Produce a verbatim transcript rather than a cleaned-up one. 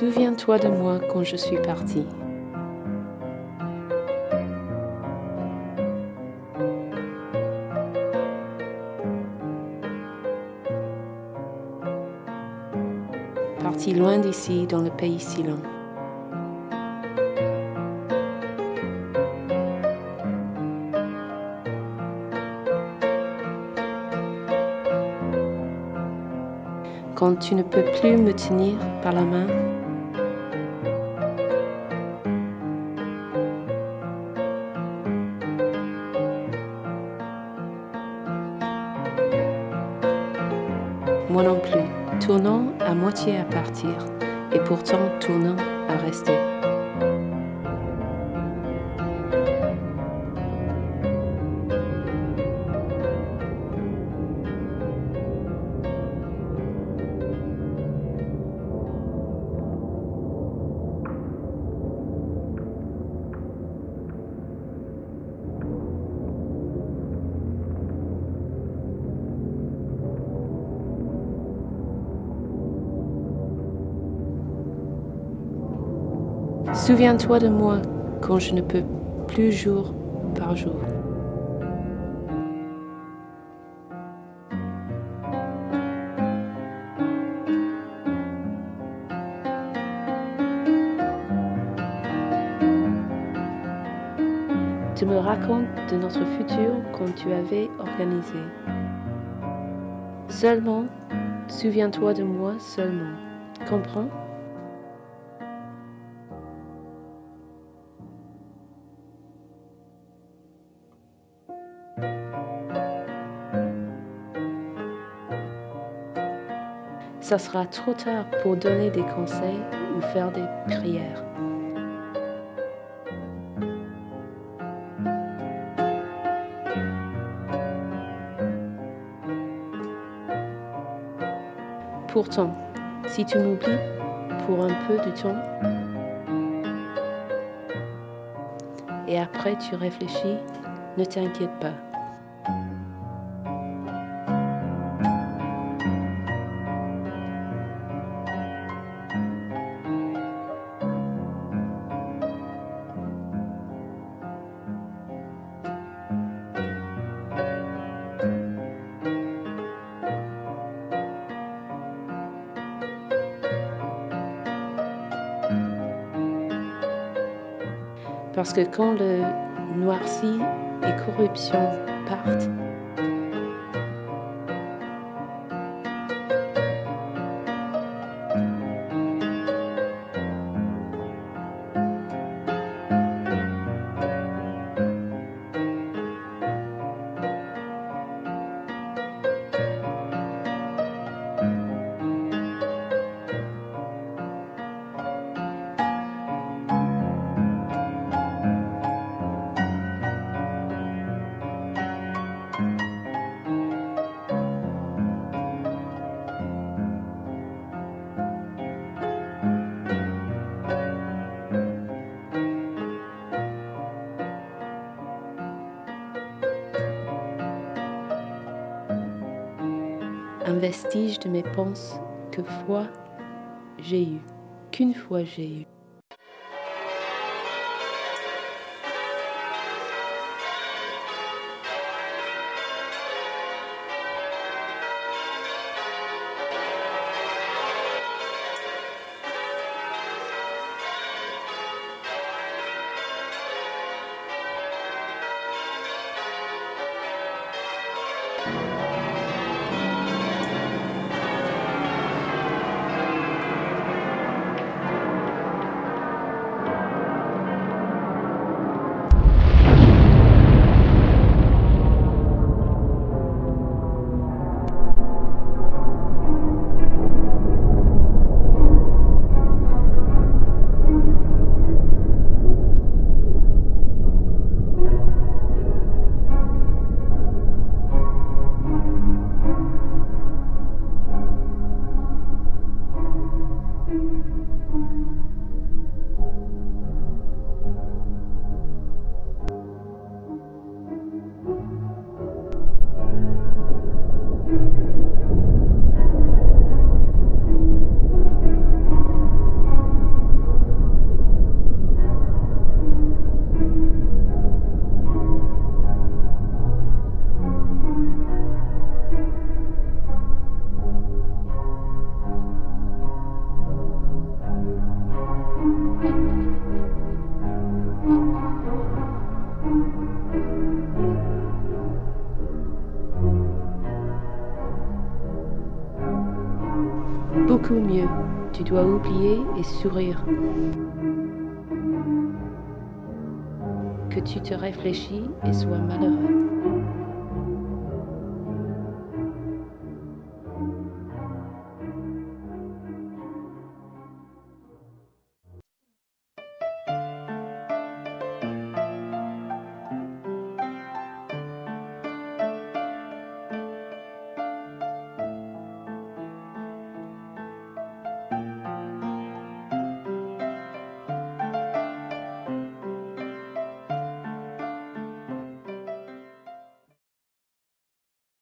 Souviens-toi de moi quand je suis parti. Parti loin d'ici dans le pays si loin. Quand tu ne peux plus me tenir par la main, moi non plus, tournant à moitié à partir, et pourtant tournant à rester. Souviens-toi de moi quand je ne peux plus jour par jour. Tu me racontes de notre futur quand tu avais organisé. Seulement, souviens-toi de moi seulement. Comprends? Ça sera trop tard pour donner des conseils ou faire des prières. Pourtant, si tu m'oublies pour un peu de temps, et après tu réfléchis, ne t'inquiète pas. Parce que quand le noirci et corruption partent, un vestige de mes pensées que fois j'ai eu, qu'une fois j'ai eu. beaucoup mieux. Tu dois oublier et sourire. Que tu te réfléchis et sois malheureux.